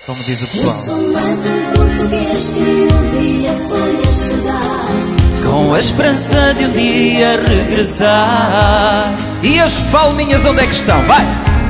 como diz o Eu pessoal. sou mais um português que um dia foi a chorar, Com a esperança de um dia regressar. E as palminhas onde é que estão? Vai!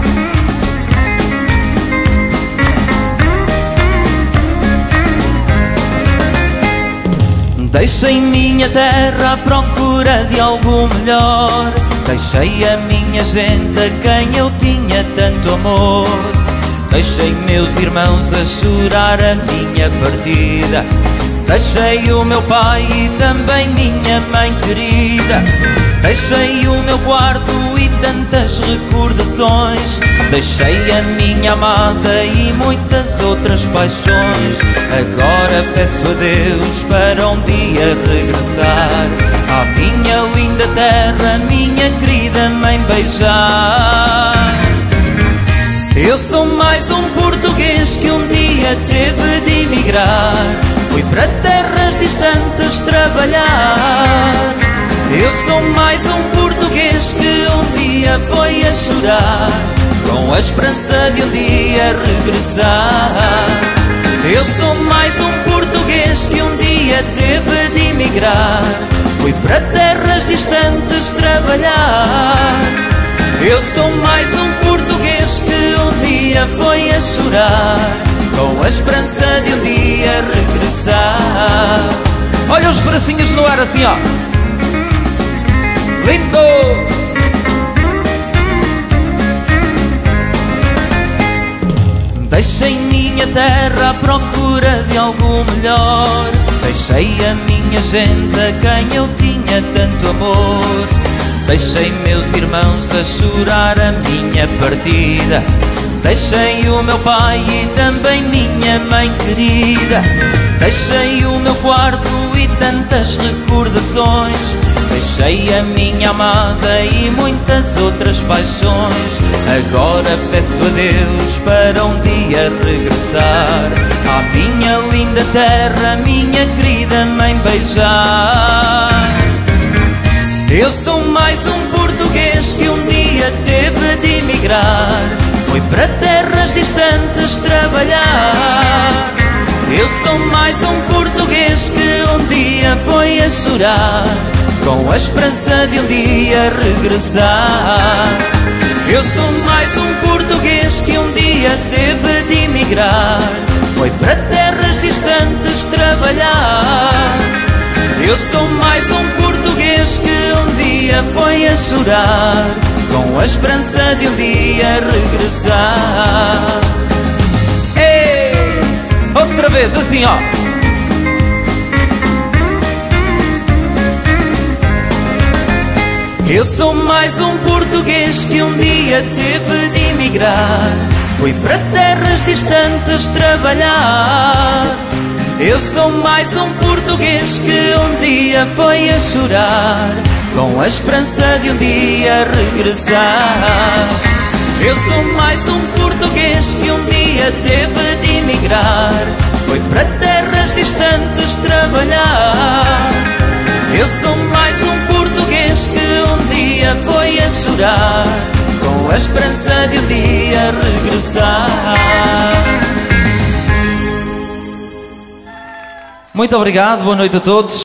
Deixei minha terra à procura de algo melhor. Deixei a minha gente a quem eu tinha tanto amor. Deixei meus irmãos a chorar a minha partida. Deixei o meu pai e também minha mãe querida. Deixei o meu quarto e tantas recordações. Deixei a minha amada e muitas outras paixões. Agora peço a Deus para um dia regressar à minha linda terra, minha querida mãe beijar. Eu sou mais um português que um dia teve de emigrar. Fui para terras distantes trabalhar. Eu sou mais um português que um dia foi a chorar, com a esperança de um dia regressar. Eu sou mais um português que um dia teve de emigrar. Fui para terras distantes trabalhar. Eu sou mais um português que um dia foi a chorar, com a esperança de um dia regressar. Olha os bracinhos no ar assim, ó. Lindo! Deixei minha terra à procura de algo melhor. Deixei a minha gente a quem eu tinha tanto amor. Deixei meus irmãos a chorar a minha partida. Deixei o meu pai e também minha mãe querida. Deixei o meu quarto e tantas recordações. Deixei a minha amada e muitas outras paixões. Agora peço a Deus para um dia regressar à minha linda terra, minha querida mãe beijar. Eu sou mais um português que um dia teve de emigrar. Fui para terras distantes trabalhar. Eu sou mais um português que um dia foi a chorar, com a esperança de um dia regressar. Eu sou mais um português que um dia teve de emigrar. Foi para terras distantes trabalhar. Eu sou mais um português que um dia foi a chorar, com a esperança de um dia regressar. Ei! Outra vez assim, ó. Eu sou mais um português que um dia teve de emigrar. Fui para terras distantes trabalhar. Eu sou mais um português que um dia foi a chorar, com a esperança de um dia regressar. Eu sou mais um português que um dia teve de emigrar. Foi para terras distantes trabalhar. Eu sou mais um português que um dia foi a chorar, com a esperança de um dia regressar. Muito obrigado, boa noite a todos.